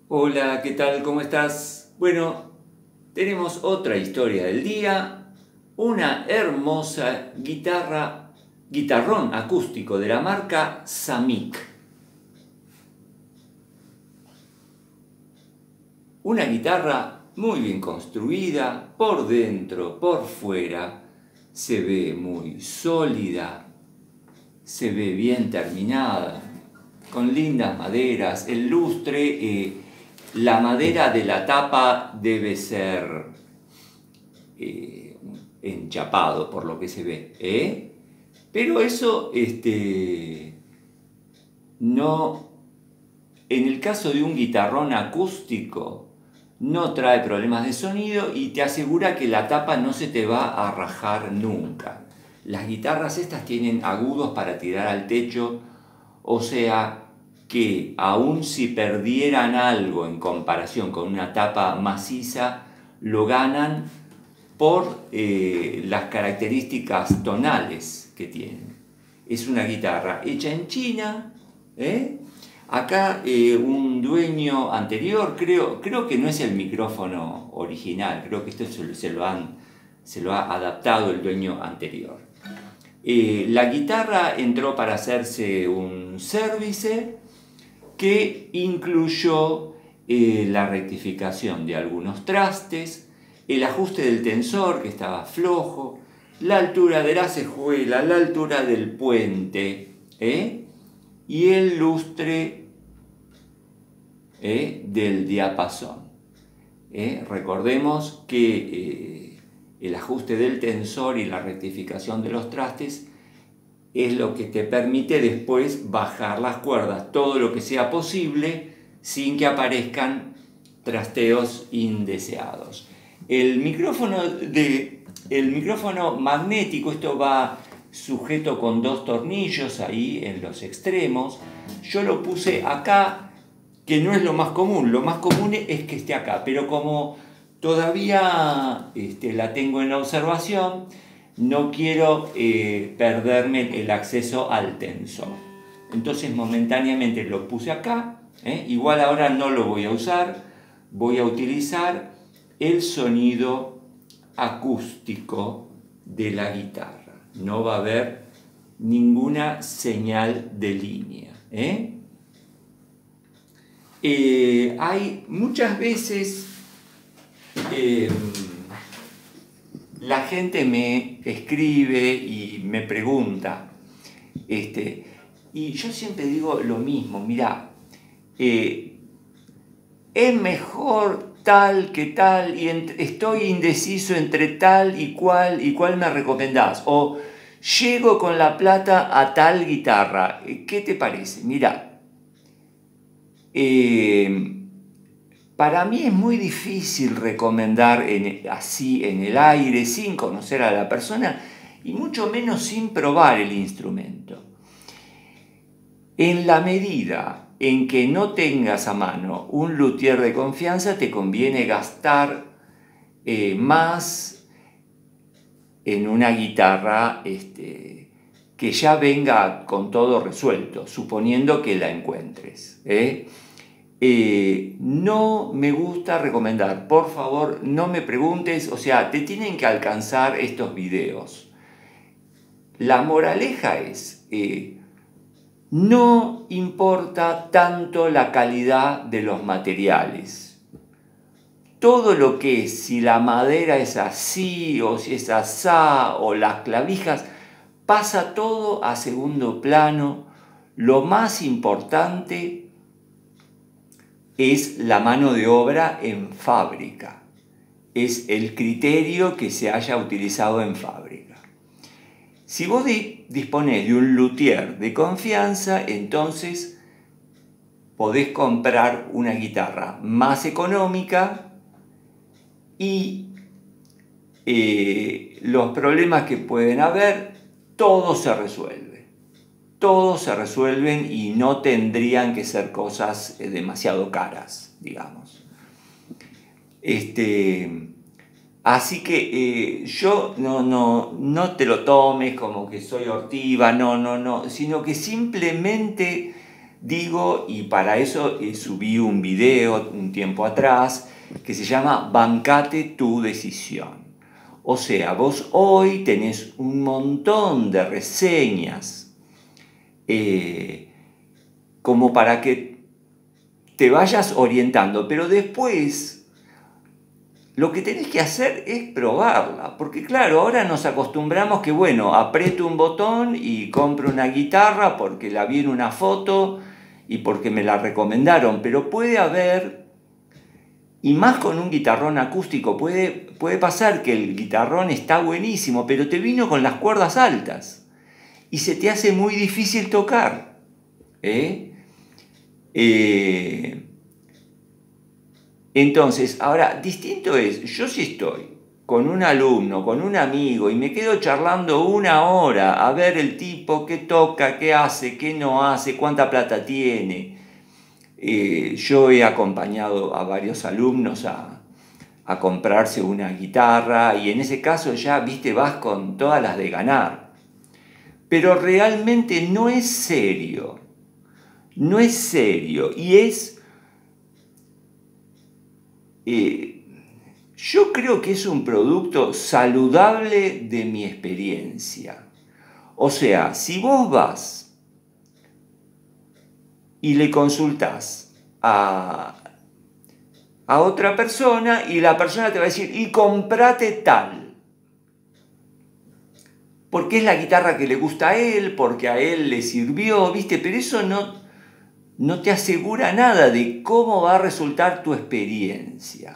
Hola, ¿qué tal? ¿Cómo estás? Bueno, tenemos otra historia del día, una hermosa guitarrón acústico de la marca Samick. Una guitarra muy bien construida, por dentro, por fuera, se ve muy sólida, se ve bien terminada, con lindas maderas, el lustre, la madera de la tapa debe ser enchapado por lo que se ve, pero eso no, en el caso de un guitarrón acústico, no trae problemas de sonido y te asegura que la tapa no se te va a rajar nunca. Las guitarras estas tienen agudos para tirar al techo, o sea que aun si perdieran algo en comparación con una tapa maciza, lo ganan por las características tonales que tienen. Es una guitarra hecha en China, Acá un dueño anterior, creo que no es el micrófono original, creo que esto se lo ha adaptado el dueño anterior. La guitarra entró para hacerse un service que incluyó la rectificación de algunos trastes, el ajuste del tensor que estaba flojo, la altura de la cejuela, la altura del puente, y el lustre del diapasón. Recordemos que el ajuste del tensor y la rectificación de los trastes es lo que te permite después bajar las cuerdas todo lo que sea posible sin que aparezcan trasteos indeseados. El micrófono magnético, esto va sujeto con dos tornillos ahí en los extremos. Yo lo puse acá, que no es lo más común es que esté acá, pero como todavía la tengo en la observación, no quiero perderme el acceso al tensor. Entonces momentáneamente lo puse acá, igual ahora no lo voy a usar, voy a utilizar el sonido acústico de la guitarra. No va a haber ninguna señal de línea. Hay muchas veces la gente me escribe y me pregunta, y yo siempre digo lo mismo, mira, es mejor tal que tal, y estoy indeciso entre tal y cuál me recomendás, o llego con la plata a tal guitarra, ¿qué te parece? Mira, para mí es muy difícil recomendar así en el aire, sin conocer a la persona y mucho menos sin probar el instrumento. En la medida en que no tengas a mano un luthier de confianza, te conviene gastar más en una guitarra que ya venga con todo resuelto, suponiendo que la encuentres. No me gusta recomendar, por favor, no me preguntes, o sea, te tienen que alcanzar estos videos. La moraleja es, no importa tanto la calidad de los materiales. Todo lo que es, si la madera es así, o si es asá, o las clavijas, pasa todo a segundo plano. Lo más importante es la mano de obra en fábrica, es el criterio que se haya utilizado en fábrica. Si vos disponés de un luthier de confianza, entonces podés comprar una guitarra más económica y los problemas que pueden haber, todo se resuelve. Todos se resuelven y no tendrían que ser cosas demasiado caras, digamos. Así que yo no te lo tomes como que soy ortiva, no, sino que simplemente Digo, y para eso subí un video un tiempo atrás que se llama Bancate tu decisión. O sea, vos hoy tenés un montón de reseñas como para que te vayas orientando, pero después lo que tenés que hacer es probarla, porque claro, ahora nos acostumbramos que bueno, aprieto un botón y compro una guitarra porque la vi en una foto y porque me la recomendaron, pero puede haber, y más con un guitarrón acústico, puede pasar que el guitarrón está buenísimo, pero te vino con las cuerdas altas y se te hace muy difícil tocar. Entonces, ahora, distinto es, yo si estoy con un alumno, con un amigo, y me quedo charlando una hora a ver el tipo qué toca, qué hace, qué no hace, cuánta plata tiene. Yo he acompañado a varios alumnos a comprarse una guitarra y en ese caso ya, viste, vas con todas las de ganar. Pero realmente no es serio, no es serio y es... yo creo que es un producto saludable de mi experiencia. O sea, si vos vas y le consultás a otra persona y la persona te va a decir, y comprate tal. Porque es la guitarra que le gusta a él, porque a él le sirvió, ¿viste? Pero eso no te asegura nada de cómo va a resultar tu experiencia.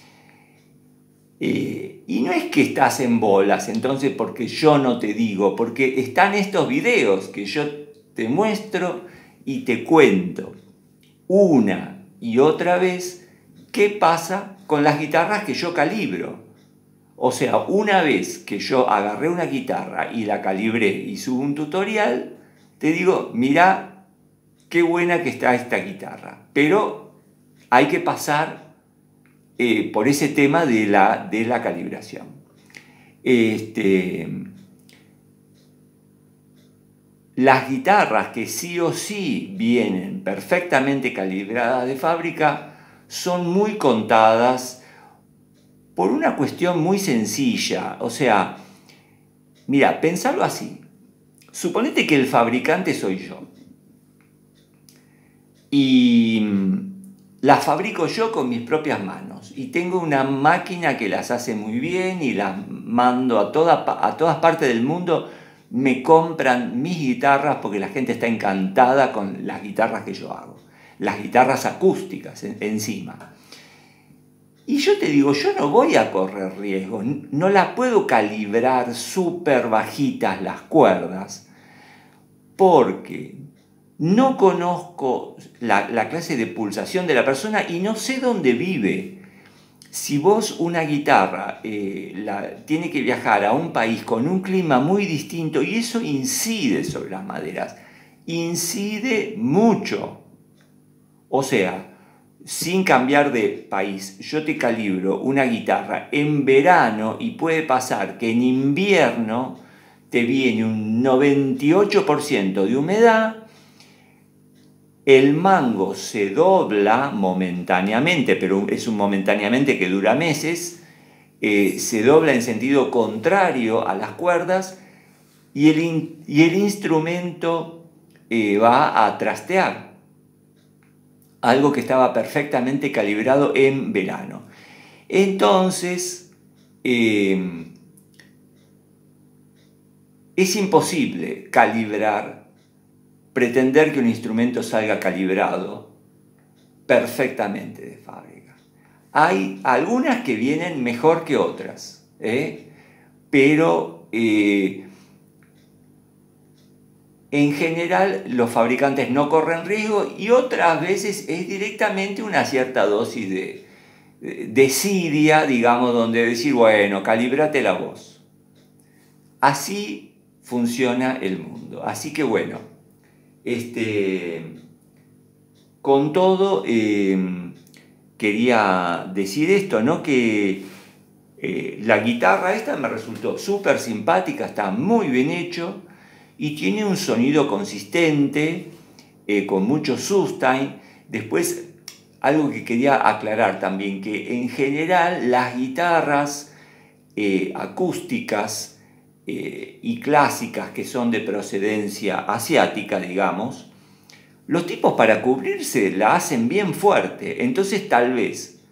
Y no es que estás en bolas, entonces porque yo no te digo, porque están estos videos que yo te muestro y te cuento una y otra vez qué pasa con las guitarras que yo calibro. O sea, una vez que yo agarré una guitarra y la calibré y subo un tutorial, te digo, mirá qué buena que está esta guitarra. Pero hay que pasar por ese tema de la calibración. Las guitarras que sí o sí vienen perfectamente calibradas de fábrica son muy contadas por una cuestión muy sencilla. O sea, mira, pensarlo así. Suponete que el fabricante soy yo. Y las fabrico yo con mis propias manos y tengo una máquina que las hace muy bien y las mando a todas partes del mundo. Me compran mis guitarras porque la gente está encantada con las guitarras que yo hago, las guitarras acústicas encima. Y yo te digo, yo no voy a correr riesgos, no las puedo calibrar súper bajitas las cuerdas porque no conozco la clase de pulsación de la persona y no sé dónde vive. Si vos una guitarra tiene que viajar a un país con un clima muy distinto y eso incide sobre las maderas, incide mucho. O sea, sin cambiar de país, yo te calibro una guitarra en verano y puede pasar que en invierno te viene un 98% de humedad. El mango se dobla momentáneamente, pero es un momentáneamente que dura meses, se dobla en sentido contrario a las cuerdas y el instrumento va a trastear. Algo que estaba perfectamente calibrado en verano. Entonces, es imposible pretender que un instrumento salga calibrado perfectamente de fábrica. Hay algunas que vienen mejor que otras, pero en general los fabricantes no corren riesgo y otras veces es directamente una cierta dosis de desidia, digamos, donde decir, bueno, calíbrate la voz. Así funciona el mundo. Así que bueno, con todo quería decir esto, ¿no? Que la guitarra esta me resultó súper simpática, está muy bien hecho y tiene un sonido consistente. con mucho sustain. Después, algo que quería aclarar también, que en general las guitarras acústicas y clásicas, que son de procedencia asiática, digamos, los tipos para cubrirse la hacen bien fuerte. Entonces tal vez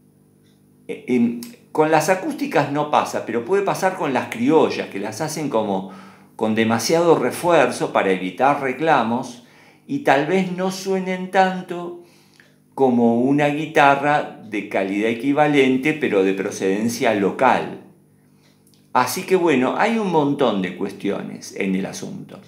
con las acústicas no pasa, pero puede pasar con las criollas, que las hacen como con demasiado refuerzo para evitar reclamos y tal vez no suenen tanto como una guitarra de calidad equivalente, pero de procedencia local. Así que bueno, hay un montón de cuestiones en el asunto.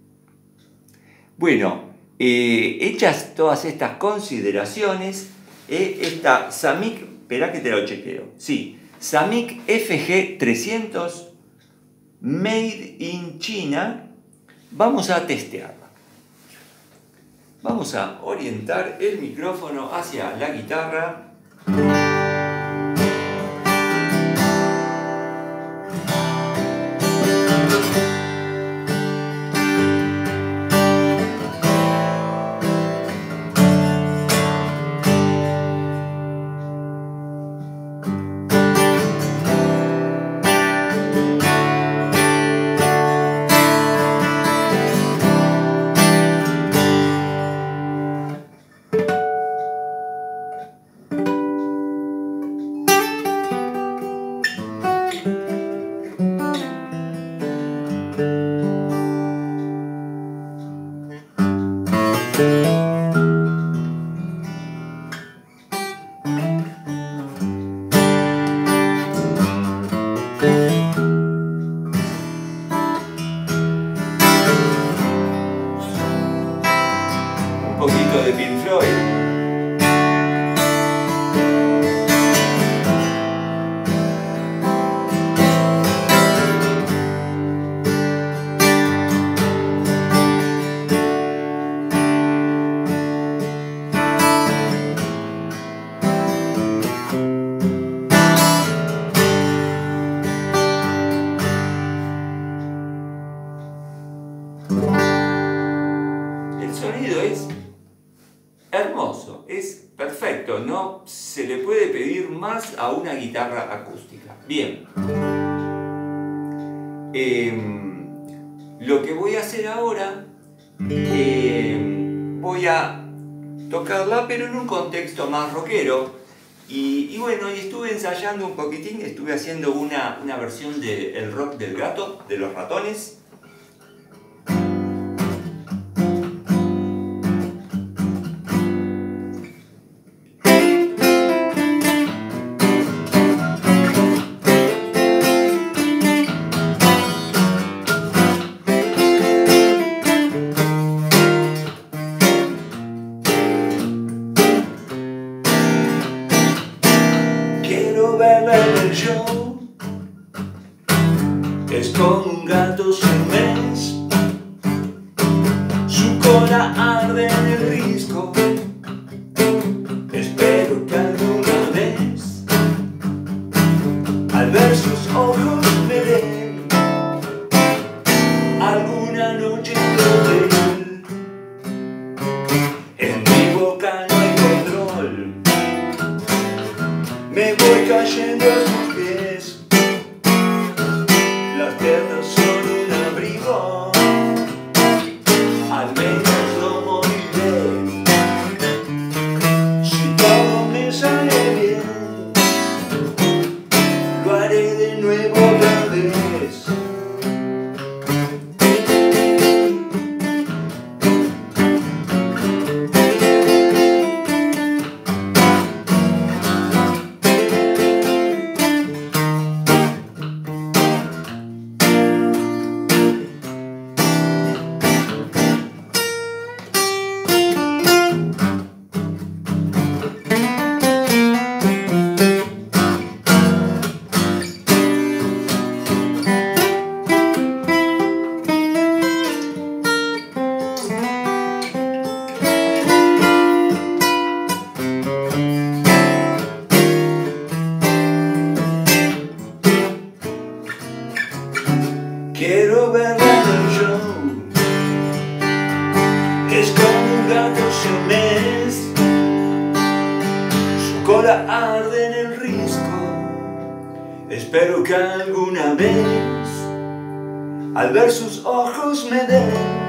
Bueno, hechas todas estas consideraciones, esta Samick, espera que te lo chequeo, sí, Samick FG300 Made in China, vamos a testearla. Vamos a orientar el micrófono hacia la guitarra. De Pink Floyd. El sonido es hermoso, es perfecto, no se le puede pedir más a una guitarra acústica. Bien, lo que voy a hacer ahora, voy a tocarla pero en un contexto más rockero y bueno, y estuve ensayando un poquitín, estuve haciendo una versión de El Rock del Gato, de Los Ratones. Es como un gato sin mes, su cola arde en el risco. Espero que alguna vez, al ver sus ojos me den alguna noche de él. En mi boca no hay control, me voy cayendo a sus pies. Las piernas son un abrigo, al menos no moriré. Si todo me sale bien, lo haré de nuevo otra vez. amapola arde en el risco. Espero que alguna vez al ver sus ojos me den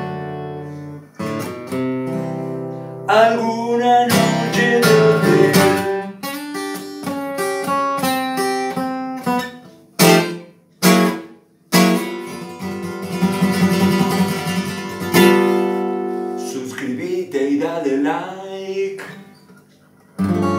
alguna noche de hotel. Suscríbete y dale like.